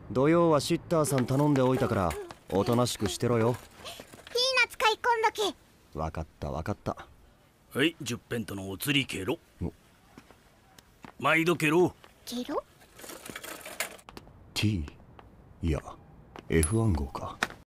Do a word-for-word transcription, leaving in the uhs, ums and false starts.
土曜はシッターさん頼んでおいたからおとなしくしてろよ。 ピーナツ買い込んどき。 わかったわかった。 はい、じゅっペントのお釣りケロ。毎度ケロ。 ケロ T いや エフワン 号か。